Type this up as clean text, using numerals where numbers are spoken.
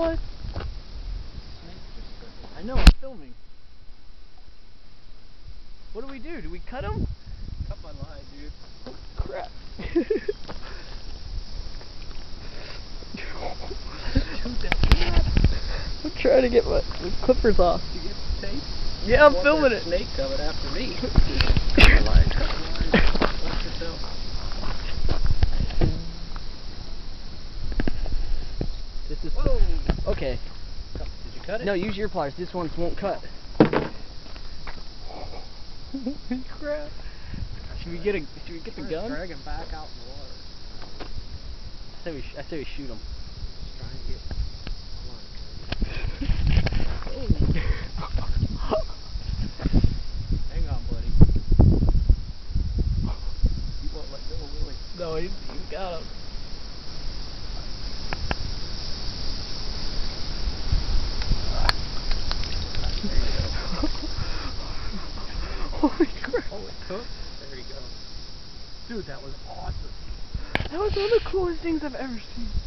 What? I know, I'm filming. What do we do? Do we cut him? Cut my line, dude. Oh, crap. I'm trying to get my clippers off. Did you get the tape? Yeah, I'm filming it. Snake coming after me. Cut my line, cut my line. Watch yourself. This is Whoa! okay. Did you cut it? No, use your pliers. This one won't cut. Holy crap! Should we get the gun? Drag him back out in the water. I say we shoot him. Just try and get line. Hang on, buddy. You won't let go, will he? No, he got him. There you go. Holy crap. Oh, it cooked? There you go. Dude, that was awesome. That was one of the coolest things I've ever seen.